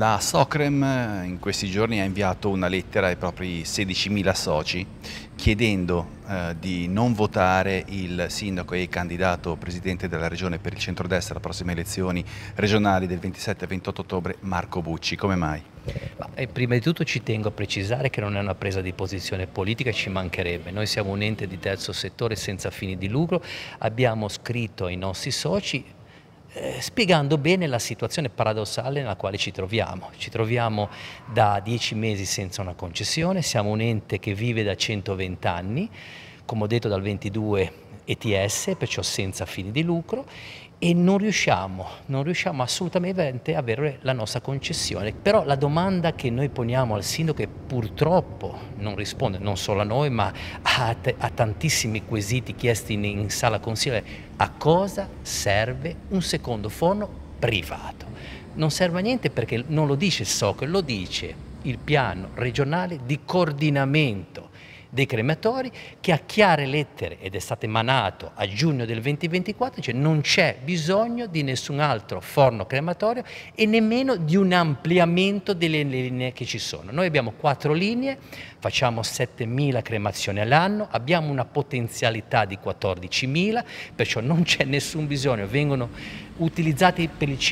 La Socrem in questi giorni ha inviato una lettera ai propri 16.000 soci chiedendo di non votare il sindaco e candidato presidente della regione per il centrodestra alle prossime elezioni regionali del 27 e 28 ottobre, Marco Bucci. Come mai? Prima di tutto ci tengo a precisare che non è una presa di posizione politica, ci mancherebbe. Noi siamo un ente di terzo settore senza fini di lucro, abbiamo scritto ai nostri soci spiegando bene la situazione paradossale nella quale ci troviamo. Ci troviamo da 10 mesi senza una concessione, siamo un ente che vive da 120 anni, come ho detto dal 22 ETS, perciò senza fini di lucro, e non riusciamo assolutamente a avere la nostra concessione. Però la domanda che noi poniamo al sindaco, che purtroppo non risponde non solo a noi ma a tantissimi quesiti chiesti in sala consiglio, è: a cosa serve un secondo forno privato? Non serve a niente, perché non lo dice il SOC, lo dice il piano regionale di coordinamento dei crematori, che a chiare lettere, ed è stato emanato a giugno del 2024, cioè non c'è bisogno di nessun altro forno crematorio e nemmeno di un ampliamento delle linee che ci sono. Noi abbiamo 4 linee, facciamo 7.000 cremazioni all'anno, abbiamo una potenzialità di 14.000, perciò non c'è nessun bisogno, vengono utilizzati per il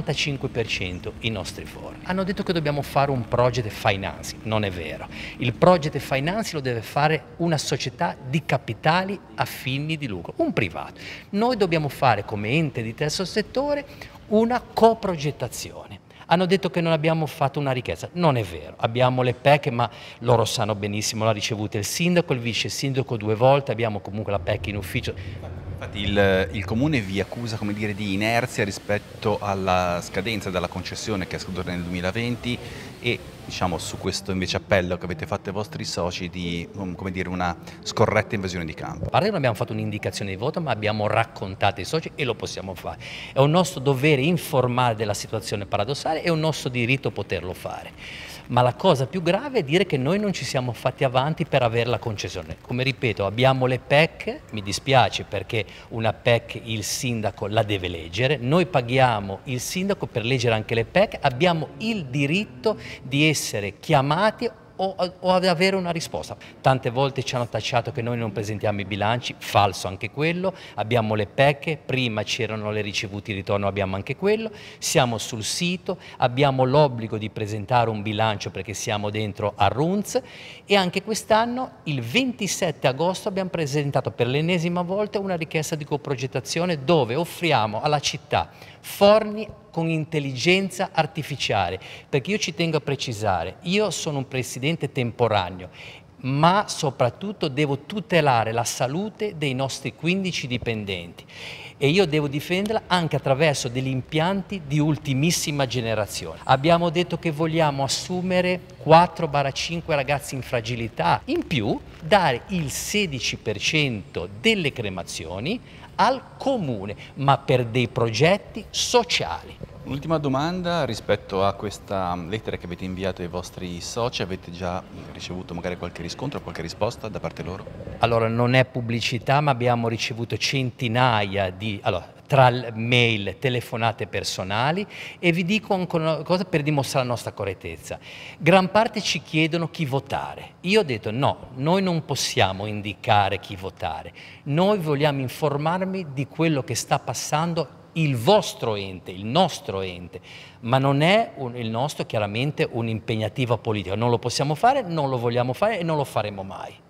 55% i nostri forni. Hanno detto che dobbiamo fare un project financing, non è vero. Il project financing lo deve fare una società di capitali a fini di lucro, un privato. Noi dobbiamo fare, come ente di terzo settore, una coprogettazione. Hanno detto che non abbiamo fatto una richiesta, non è vero, abbiamo le PEC, ma loro sanno benissimo, l'ha ricevuta il sindaco, il vice sindaco 2 volte, abbiamo comunque la PEC in ufficio. Infatti il Comune vi accusa, come dire, di inerzia rispetto alla scadenza della concessione che è scaduta nel 2020 e, diciamo, su questo invece appello che avete fatto ai vostri soci di, come dire, una scorretta invasione di campo. A parte che non abbiamo fatto un'indicazione di voto, ma abbiamo raccontato ai soci, e lo possiamo fare. È un nostro dovere informare della situazione paradossale, è un nostro diritto poterlo fare. Ma la cosa più grave è dire che noi non ci siamo fatti avanti per avere la concessione. Come ripeto, abbiamo le PEC, mi dispiace perché una PEC il sindaco la deve leggere, noi paghiamo il sindaco per leggere anche le PEC, abbiamo il diritto di essere chiamati o ad avere una risposta. Tante volte ci hanno tacciato che noi non presentiamo i bilanci, falso anche quello, abbiamo le PEC, prima c'erano le ricevute di ritorno, abbiamo anche quello, siamo sul sito, abbiamo l'obbligo di presentare un bilancio perché siamo dentro a RUNZ, e anche quest'anno, il 27 agosto, abbiamo presentato per l'ennesima volta una richiesta di coprogettazione dove offriamo alla città forni con intelligenza artificiale, perché io ci tengo a precisare, io sono un presidente temporaneo, ma soprattutto devo tutelare la salute dei nostri 15 dipendenti e io devo difenderla anche attraverso degli impianti di ultimissima generazione. Abbiamo detto che vogliamo assumere 4-5 ragazzi in fragilità, in più dare il 16% delle cremazioni al comune, ma per dei progetti sociali. Un'ultima domanda rispetto a questa lettera che avete inviato ai vostri soci, avete già ricevuto magari qualche riscontro, qualche risposta da parte loro? Allora, non è pubblicità, ma abbiamo ricevuto centinaia di tra mail, telefonate personali, e vi dico ancora una cosa per dimostrare la nostra correttezza. Gran parte ci chiedono chi votare. Io ho detto no, noi non possiamo indicare chi votare, noi vogliamo informarmi di quello che sta passando il vostro ente, il nostro ente, ma non è il nostro chiaramente un'impegnativa politica, non lo possiamo fare, non lo vogliamo fare e non lo faremo mai.